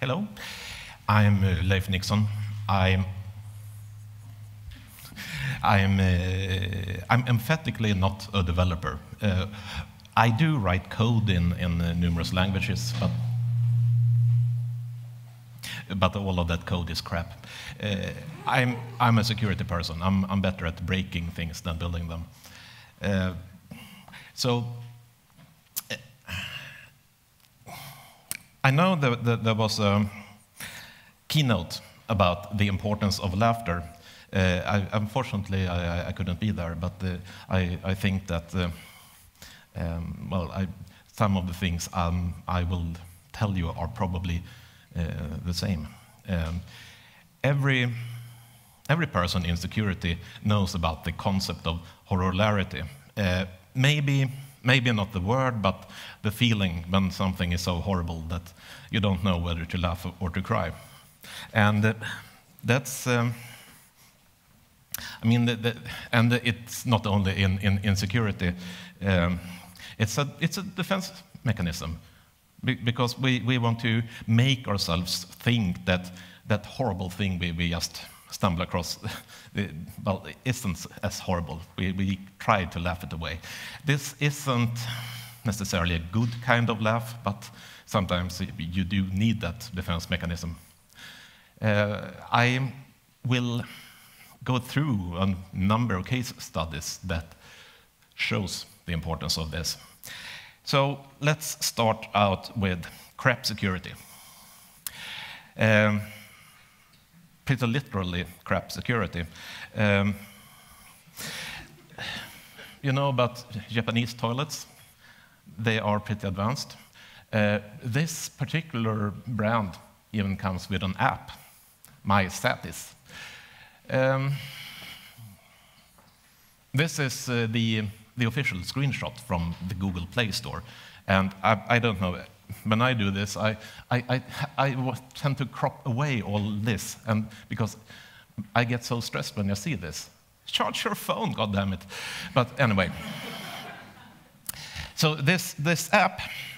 Hello, I'm Leif Nixon. I'm emphatically not a developer. I do write code in numerous languages, but all of that code is crap. I'm a security person. I'm better at breaking things than building them. So I know that there was a keynote about the importance of laughter. Unfortunately, I couldn't be there, but I think that some of the things I will tell you are probably the same. Every person in security knows about the concept of horrorlarity. Maybe not the word, but the feeling when something is so horrible that you don't know whether to laugh or to cry. And that's, and it's not only in security. It's a defense mechanism, because we want to make ourselves think that that horrible thing we just stumble across, well, it isn't as horrible. We try to laugh it away. This isn't necessarily a good kind of laugh, but sometimes you do need that defense mechanism. I will go through a number of case studies that shows the importance of this. So let's start out with crap security. Pretty literally crap security. You know about Japanese toilets? They are pretty advanced. This particular brand even comes with an app, My Satis. This is the official screenshot from the Google Play Store. And I don't know, when I do this, I tend to crop away all this, and because I get so stressed when I see this. Charge your phone, goddammit. But anyway. So this app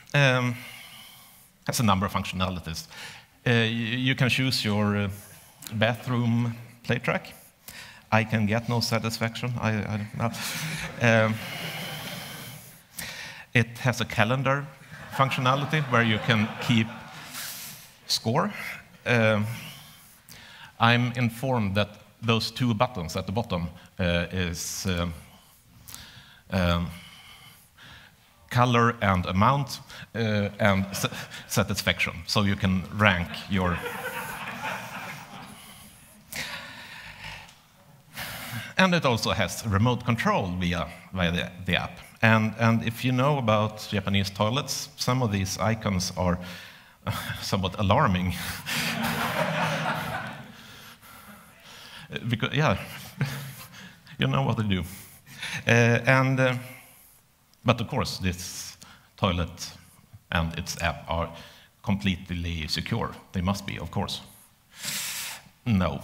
has a number of functionalities. You can choose your bathroom play track. I can get no satisfaction. I don't know. It has a calendar functionality where you can keep score. I'm informed that those two buttons at the bottom is color and amount and satisfaction, so you can rank your. And it also has remote control via the app. And if you know about Japanese toilets, some of these icons are somewhat alarming. Because, yeah, you know what to do. But of course, this toilet and its app are completely secure. They must be, of course. No.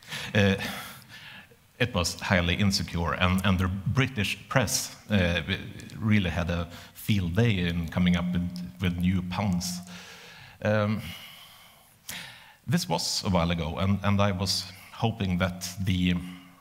It was highly insecure, and the British press really had a field day in coming up with new puns. This was a while ago, and I was hoping that the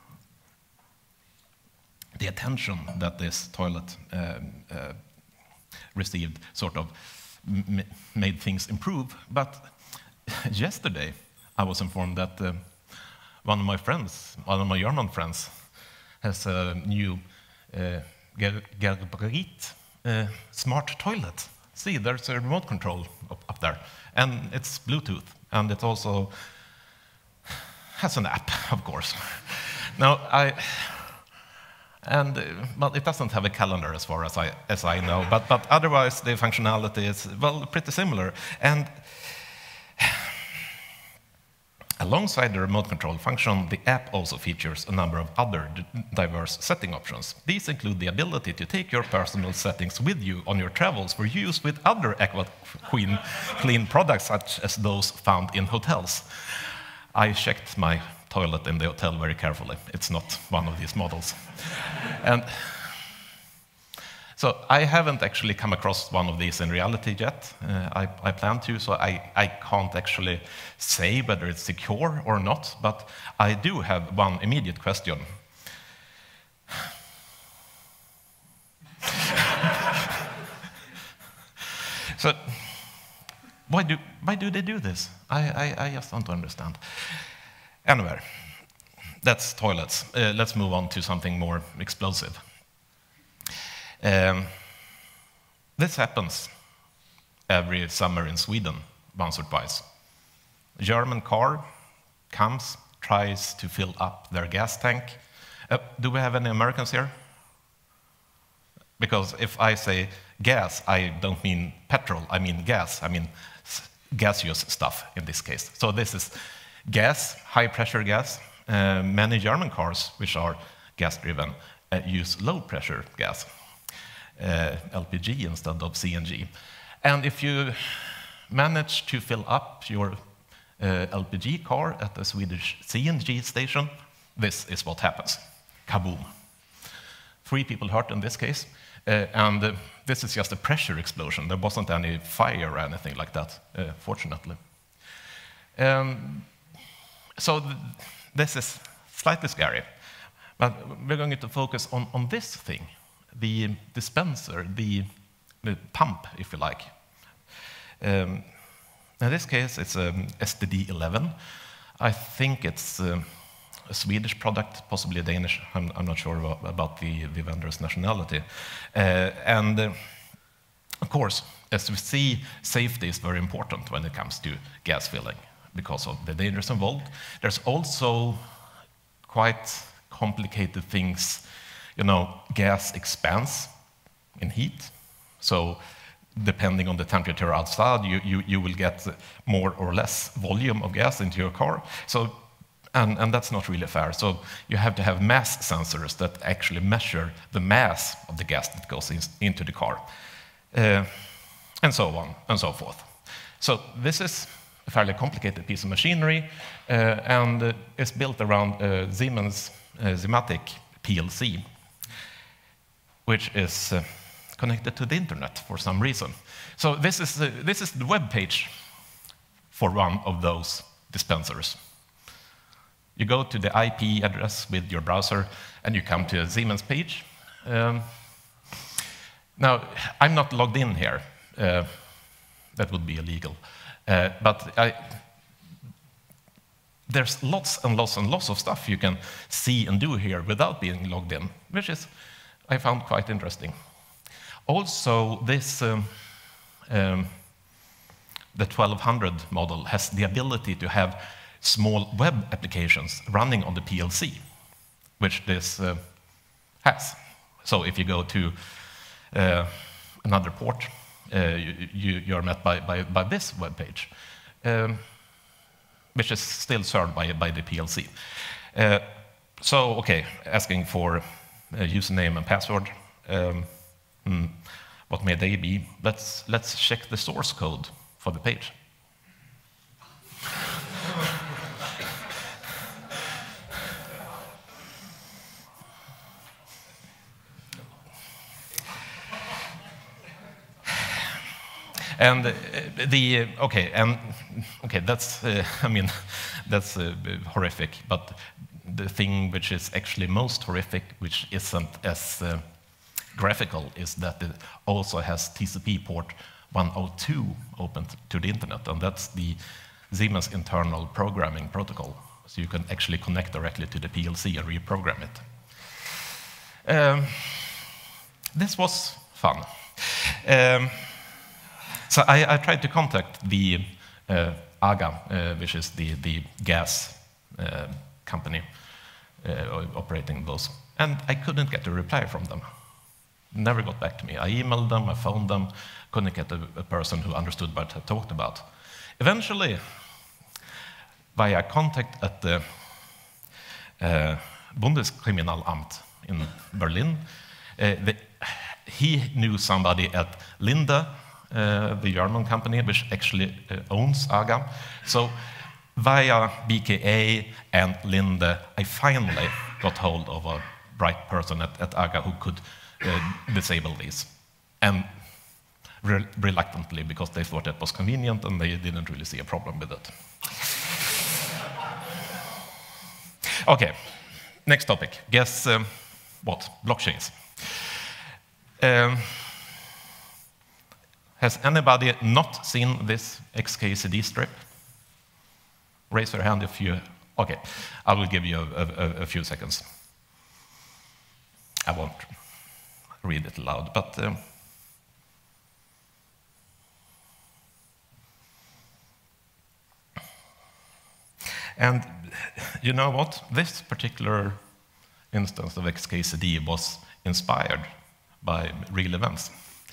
attention that this toilet received sort of made things improve. But yesterday, I was informed that one of my German friends, has a new Gerberit smart toilet. See, there's a remote control up there, and it's Bluetooth, and it also has an app, of course. Now, well, it doesn't have a calendar as far as I know, but otherwise the functionality is, well, pretty similar. And alongside the remote control function, the app also features a number of other diverse setting options. These include the ability to take your personal settings with you on your travels for use with other clean products, such as those found in hotels. I checked my toilet in the hotel very carefully. It's not one of these models. So I haven't actually come across one of these in reality yet. I plan to, so I can't actually say whether it's secure or not, but I do have one immediate question. So why do they do this? I just don't understand. Anyway, that's toilets. Let's move on to something more explosive. This happens every summer in Sweden, once or twice. A German car comes, tries to fill up their gas tank. Do we have any Americans here? Because if I say gas, I don't mean petrol, I mean gas. I mean gaseous stuff in this case. So this is gas, high-pressure gas. Many German cars, which are gas-driven, use low-pressure gas. LPG instead of CNG. And if you manage to fill up your LPG car at a Swedish CNG station, this is what happens. Kaboom. 3 people hurt in this case, and this is just a pressure explosion. There wasn't any fire or anything like that, fortunately. So this is slightly scary, but we're going to focus on this thing. The dispenser, the pump, if you like. In this case, it's a STD11. I think it's a Swedish product, possibly a Danish. I'm not sure about the vendor's nationality. Of course, as we see, safety is very important when it comes to gas filling because of the dangers involved. There's also quite complicated things. You know, gas expands in heat, so depending on the temperature outside, you will get more or less volume of gas into your car. So, and that's not really fair. So you have to have mass sensors that actually measure the mass of the gas that goes into the car, and so on and so forth. So this is a fairly complicated piece of machinery, and it's built around Siemens Simatic PLC, which is connected to the internet for some reason. So this is the web page for one of those dispensers. You go to the IP address with your browser, and you come to a Siemens page. Now, I'm not logged in here. That would be illegal. But there's lots and lots and lots of stuff you can see and do here without being logged in, which is, I found quite interesting. Also, this, the 1200 model has the ability to have small web applications running on the PLC, which this has. So if you go to another port, you're met by this web page, which is still served by the PLC. So, okay, asking for a username and password. What may they be? Let's check the source code for the page. And that's I mean, that's horrific. But the thing which is actually most horrific, which isn't as graphical, is that it also has TCP port 102 open to the internet, and that's the Siemens internal programming protocol. So you can actually connect directly to the PLC and reprogram it. This was fun. So I tried to contact the AGA, which is the gas company operating those, and I couldn't get a reply from them. Never got back to me. I emailed them, I phoned them, couldn't get a person who understood what I talked about. Eventually, via contact at the Bundeskriminalamt in Berlin, he knew somebody at Linde, the German company, which actually owns AGA. So via BKA and Linde, I finally got hold of a bright person at AGA who could disable these. And reluctantly, because they thought it was convenient and they didn't really see a problem with it. Okay, next topic. Guess what? Blockchains. Has anybody not seen this XKCD strip? Raise your hand if you... Okay, I will give you a few seconds. I won't read it aloud, but... and you know what? This particular instance of XKCD was inspired by real events.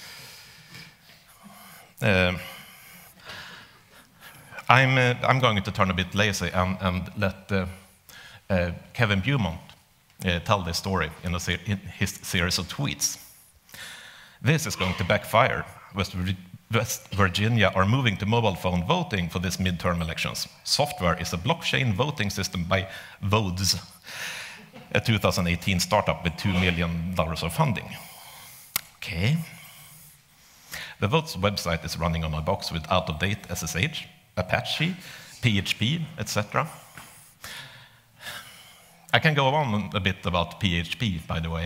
I'm going to turn a bit lazy and let Kevin Beaumont tell this story in his series of tweets. This is going to backfire. West Virginia are moving to mobile phone voting for this midterm elections. Software is a blockchain voting system by Vodes, a 2018 startup with $2 million of funding. Okay. The Votes website is running on a box with out-of-date SSH, Apache, PHP, etc. I can go on a bit about PHP, by the way.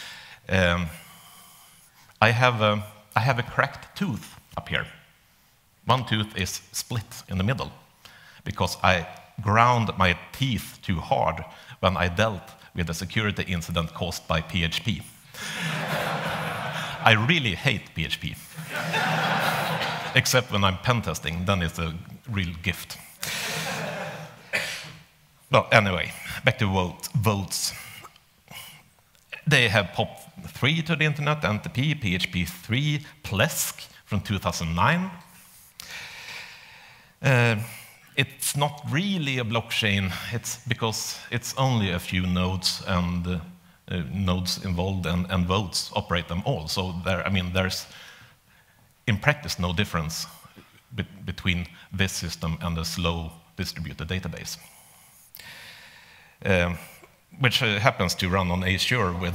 I have a cracked tooth up here. One tooth is split in the middle because I ground my teeth too hard when I dealt with a security incident caused by PHP. I really hate PHP. Except when I'm pen testing, then it's a real gift. Well, anyway, back to Votes. They have POP3 to the internet, NTP, PHP 3, Plesk from 2009. It's not really a blockchain. It's because it's only a few nodes and nodes involved, and votes operate them all. So there's in practice no difference between this system and a slow distributed database, which happens to run on Azure with.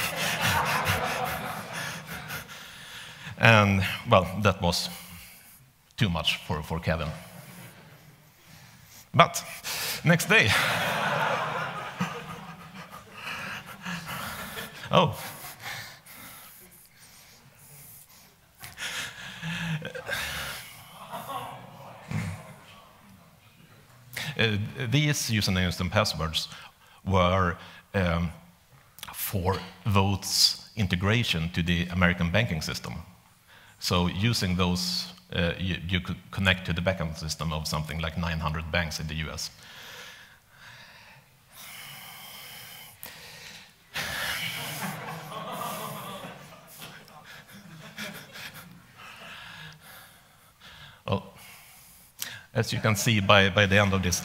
And, well, that was too much for Kevin. But next day, oh. These usernames and passwords were for Votes integration to the American banking system. So using those, you could connect to the backend system of something like 900 banks in the US. Well, as you can see by the end of this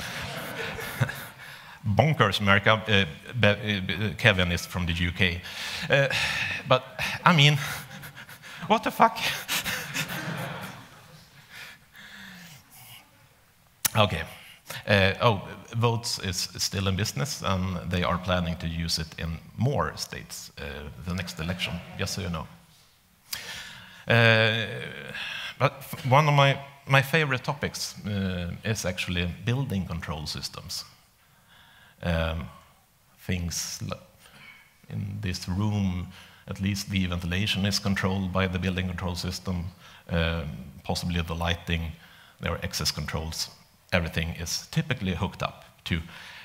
bonkers America, Kevin is from the UK. But, I mean, what the fuck? Okay. Votes is still in business, and they are planning to use it in more states the next election, just so you know. But one of my favorite topics is actually building control systems. Things in this room, at least the ventilation is controlled by the building control system, possibly the lighting, there are access controls. Everything is typically hooked up to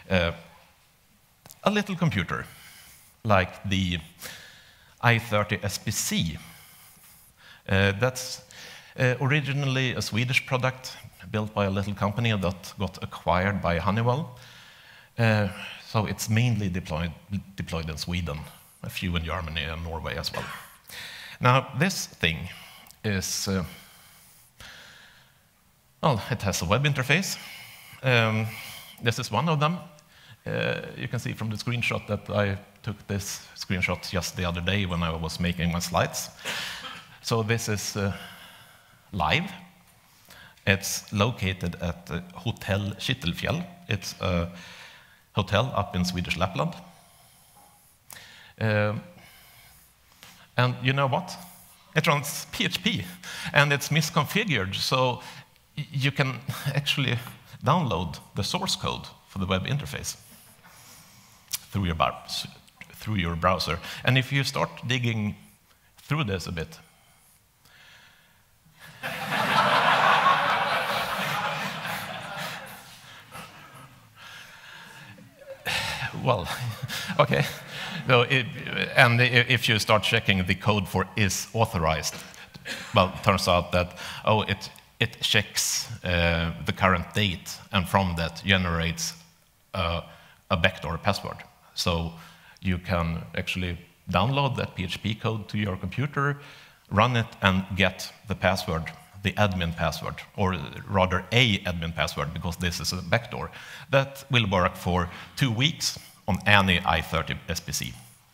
a little computer, like the i30 SPC. That's originally a Swedish product built by a little company that got acquired by Honeywell. So it's mainly deployed in Sweden, a few in Germany and Norway as well. Now, this thing is, well, it has a web interface. This is one of them. You can see from the screenshot that I took this screenshot just the other day when I was making my slides. So this is live. It's located at Hotel Kittelfjäll. It's a hotel up in Swedish Lapland. And you know what? It runs PHP, and it's misconfigured, so you can actually download the source code for the web interface through your browser. And if you start digging through this a bit, well, okay. So and if you start checking the code for is authorized, well, it turns out that, oh, it checks the current date, and from that generates a backdoor password. So you can actually download that PHP code to your computer, run it, and get the password, the admin password, or rather a admin password, because this is a backdoor, that will work for 2 weeks on any i30 SPC.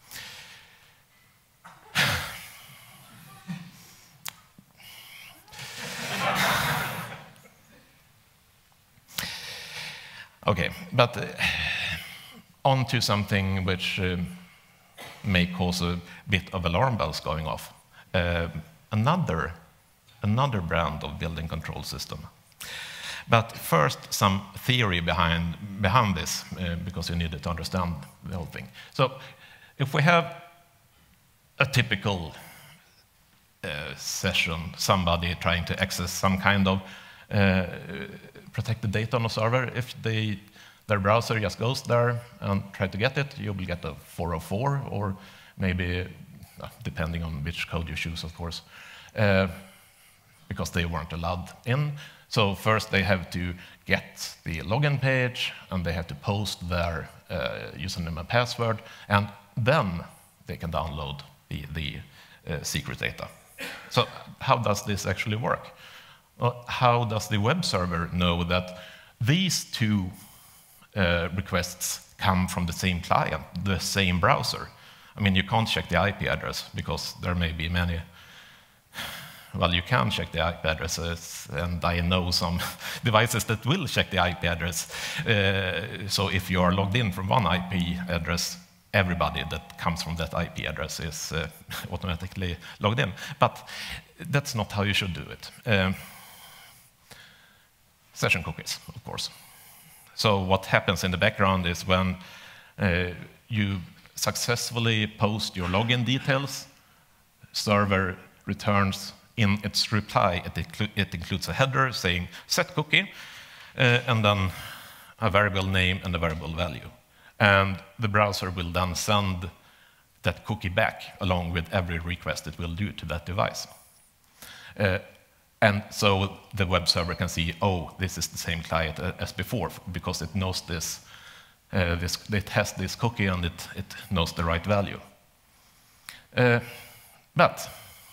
Okay, but on to something which may cause a bit of alarm bells going off. Another brand of building control system. But first, some theory behind this, because you needed to understand the whole thing. So if we have a typical session, somebody trying to access some kind of protected data on a server, if their browser just goes there and try to get it, you will get a 404, or maybe, depending on which code you choose, of course, because they weren't allowed in. So first they have to get the login page, and they have to post their username and password, and then they can download the secret data. So how does this actually work? Well, how does the web server know that these two requests come from the same client, the same browser? I mean, you can't check the IP address, because there may be many. Well, you can check the IP addresses, and I know some devices that will check the IP address. So if you are logged in from one IP address, everybody that comes from that IP address is automatically logged in. But that's not how you should do it. Session cookies, of course. So what happens in the background is when you successfully post your login details, server returns in its reply, it includes a header saying set cookie, and then a variable name and a variable value. And the browser will then send that cookie back along with every request it will do to that device. And so the web server can see, oh, this is the same client as before, because it knows this, it has this cookie, and it knows the right value. But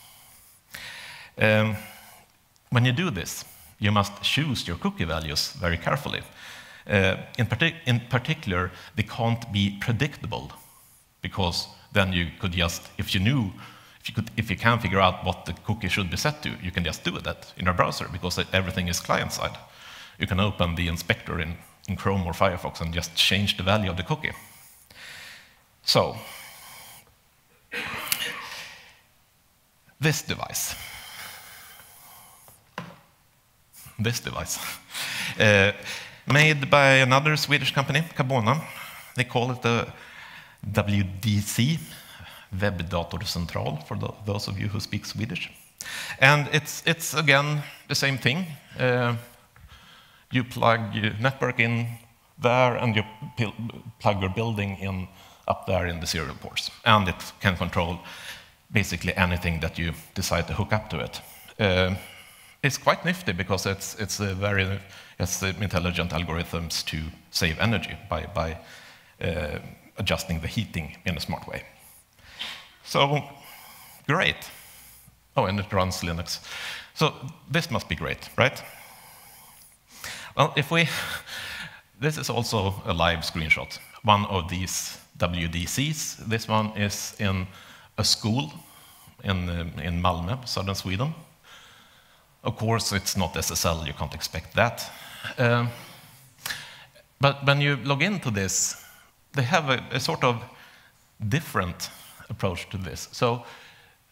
when you do this, you must choose your cookie values very carefully. In particular, they can't be predictable, because then you could just, if you can figure out what the cookie should be set to, you can just do that in your browser, because everything is client-side. You can open the inspector in Chrome or Firefox and just change the value of the cookie. So, this device, made by another Swedish company, Cabona. They call it the WDC, Webbdatorcentral, for those of you who speak Swedish. And it's again the same thing. You plug your network in there, and you plug your building in up there in the serial ports. And it can control basically anything that you decide to hook up to it. It's quite nifty, because it's intelligent algorithms to save energy by adjusting the heating in a smart way. So, great. Oh, and it runs Linux. So this must be great, right? Well, this is also a live screenshot. One of these WDCs, this one is in a school in Malmö, southern Sweden. Of course, it's not SSL, you can't expect that. But when you log into this, they have a sort of different approach to this. So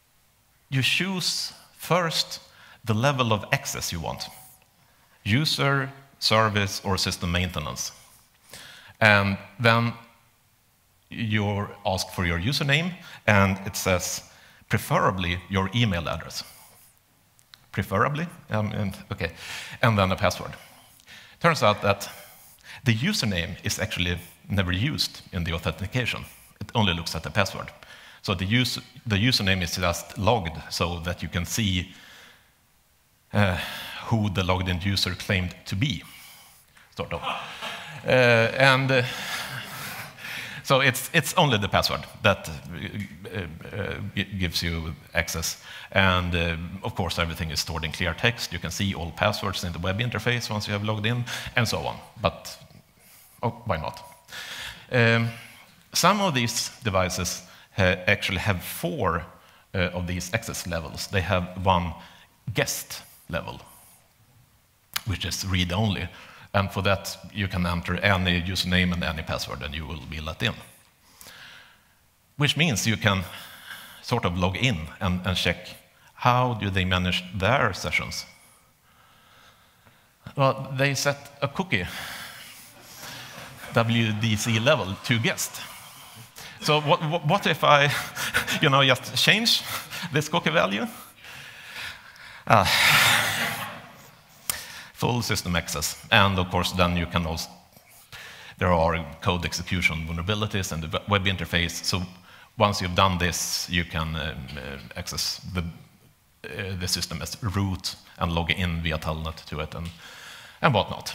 you choose first the level of access you want. User, service, or system maintenance. And then you ask for your username, and it says, preferably your email address. Preferably, okay. And then a password. Turns out that the username is actually never used in the authentication. It only looks at the password. So the username is just logged so that you can see who the logged in user claimed to be, sort of. So it's only the password that gives you access. And of course, everything is stored in clear text. You can see all passwords in the web interface once you have logged in, and so on. But why not? Some of these devices actually have 4 of these access levels. They have one guest level, which is read-only. And for that, you can enter any username and any password, and you will be let in. Which means you can sort of log in and check how do they manage their sessions. Well, they set a cookie, WDC level, to guest. So what if I, just change this cookie value? Full system access. And of course, then you can also, there are code execution vulnerabilities in the web interface. So once you've done this, you can access the system as root and log in via telnet to it and whatnot.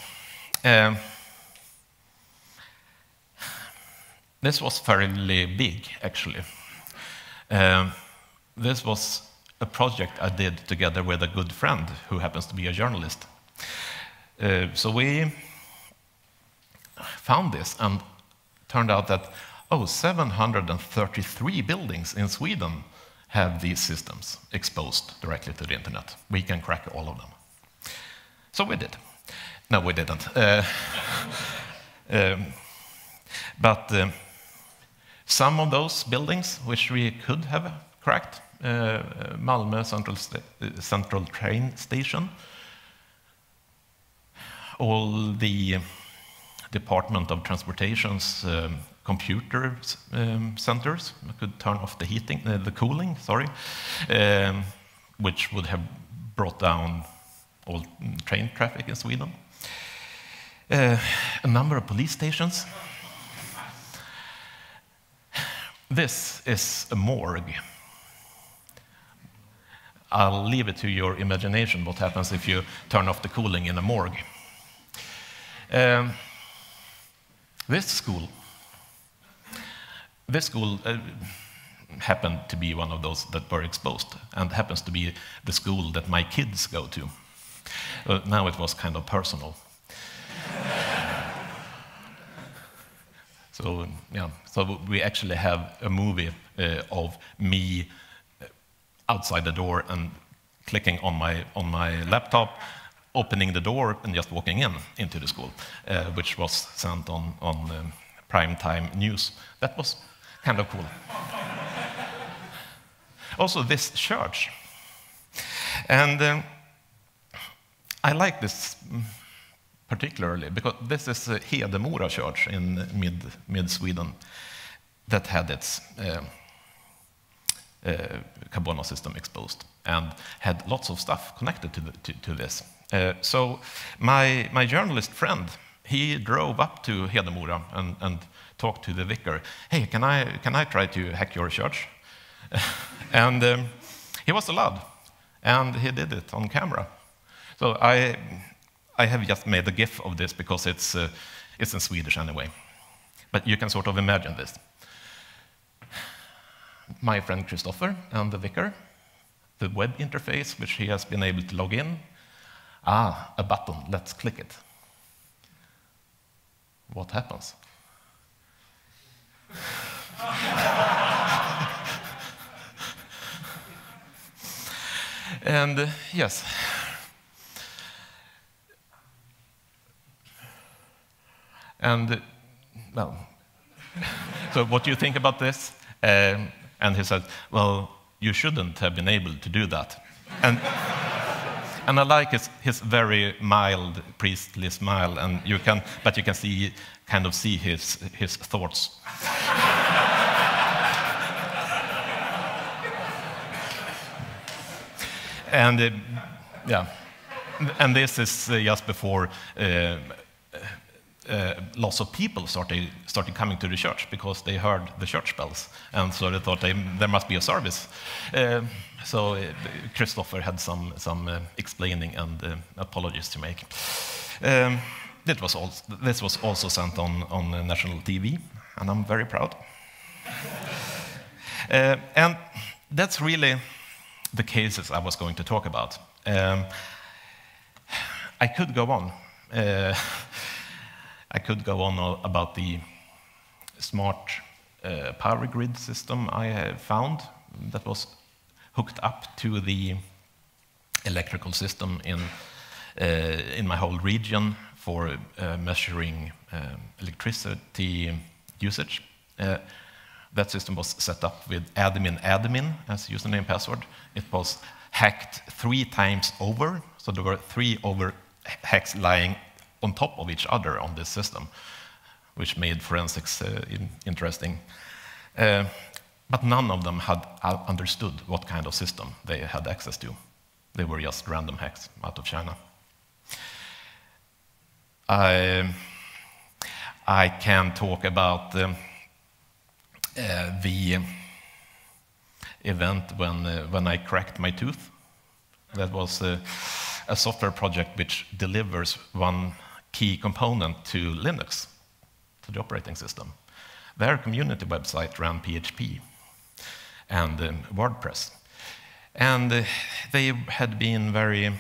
This was fairly big, actually. This was a project I did together with a good friend who happens to be a journalist. So we found this, and turned out that, 733 buildings in Sweden have these systems exposed directly to the internet. We can crack all of them. So we did. No, we didn't. But some of those buildings, which we could have cracked, Malmö Central Train Station, all the Department of Transportation's computer centers. I could turn off the heating, the cooling, sorry, which would have brought down all train traffic in Sweden. A number of police stations. This is a morgue. I'll leave it to your imagination what happens if you turn off the cooling in a morgue. This school happened to be one of those that were exposed, and happens to be the school that my kids go to. Now it was kind of personal. So we actually have a movie of me outside the door and clicking on my laptop, opening the door and just walking into the school, which was sent on primetime news. That was kind of cool. Also, this church. And I like this particularly because this is Hedemora Church in mid-Sweden that had its Cabona system exposed and had lots of stuff connected to this. So my journalist friend, he drove up to Hedemora and talked to the vicar. Hey, can I try to hack your church? And he was allowed, and he did it on camera. So I have just made a GIF of this because it's in Swedish anyway. But you can sort of imagine this. My friend Christopher and the vicar, the web interface, which he has been able to log in. A button, let's click it. What happens? And yes. And, well, so what do you think about this? And he said, well, you shouldn't have been able to do that. And I like his very mild priestly smile, and you can see his thoughts. And yeah, and this is just before lots of people started coming to the church because they heard the church bells, and so they thought there must be a service. So Christopher had some explaining and apologies to make. This was also sent on national TV, and I'm very proud. And that's really the cases I was going to talk about. I could go on. I could go on about the smart power grid system I have found that was hooked up to the electrical system in my whole region for measuring electricity usage. That system was set up with admin as username password. It was hacked 3 times over, so there were 3 hacks lying on top of each other on this system, which made forensics interesting. But none of them had understood what kind of system they had access to. They were just random hacks out of China. I can talk about the event when I cracked my tooth. That was a software project which delivers one key component to Linux, to the operating system. Their community website ran PHP and WordPress. And they had been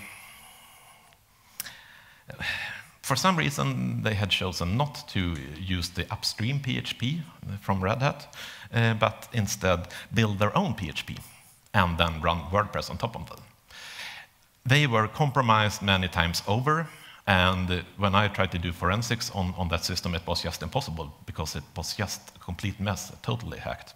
for some reason, they had chosen not to use the upstream PHP from Red Hat, but instead build their own PHP and then run WordPress on top of them. They were compromised many times over, and when I tried to do forensics on that system, it was just impossible because it was just a complete mess, totally hacked.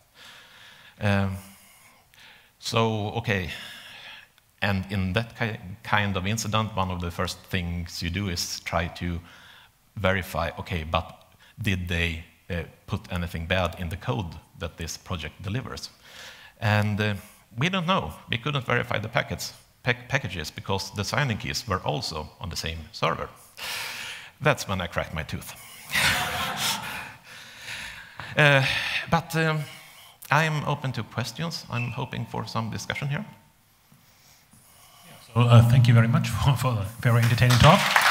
Okay. And in that kind of incident, one of the first things you do is try to verify, okay, but did they put anything bad in the code that this project delivers? And we don't know. We couldn't verify the packages because the signing keys were also on the same server. That's when I cracked my tooth. But I'm open to questions. I'm hoping for some discussion here. Thank you very much for a very entertaining talk.